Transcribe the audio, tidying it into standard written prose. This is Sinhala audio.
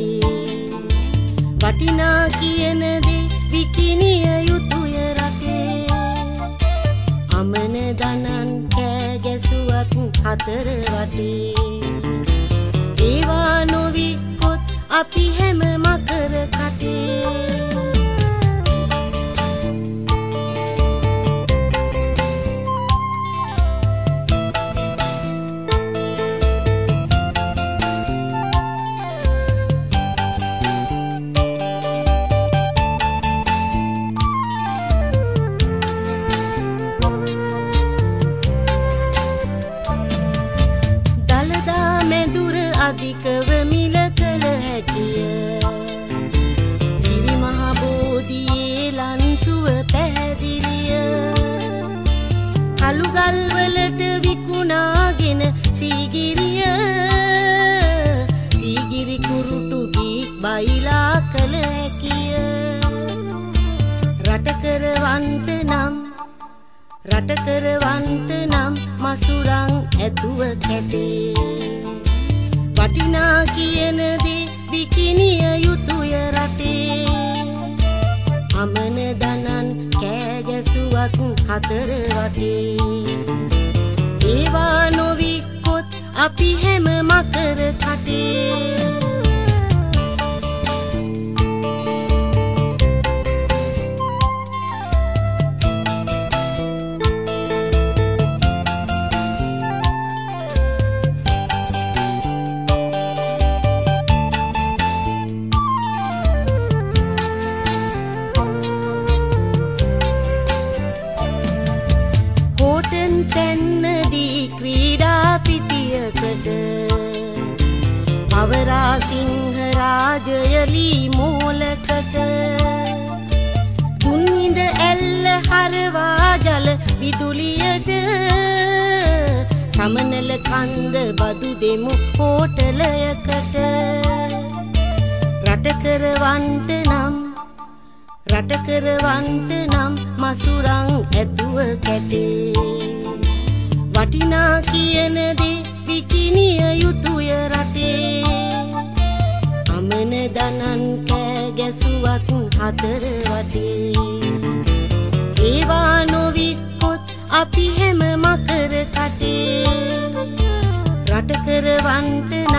වටිනා කියන දේ විකිනිය යුතුය රටේ. අමන දනන් කෑ ගැසුවත් හතර වටේ. ඒවා නොවික්කොත් අපි හැම මකර කටේ. අධිකව මිල කළ හැකිය. සිරි මහ බෝධියේ ලන්සුව පැහැදිලිය. කළුගල් වලට විකුණාගෙන සීගිරිය. සීගිරි කුරුටු ගීත් බයිලා කළ හැකිය. රට කරවන්ත නම් මසුරන් ඇතුව කැටේ. වටිනා කියන දේ විකිනිය යුතුය රටේ. අමන දනන් කෑ ගැසුවත් හතර වටේ. ඒවා නොවික්කොත් අපි හැම මකර කටේ. තැන්නදී ක්‍රීඩා පිටියකට පවරා සිංහ රාජයලී මූලකට. තුන්හිඳ ඇල්ල හරවා ජල විදුලියට. සමනල කන්ද බදු දෙමු හෝටලයකට. රට කරවන්ට නම් මසුරන් ඇතුව කැටේ. වටිනා කියන දේ විකිනිය යුතුය රටේ. අමන දනන් කෑ ගැසුවත් හතර වටේ. ඒවා නොවික්කොත් අපි හැම මකර කටේ. රට කරවන්ට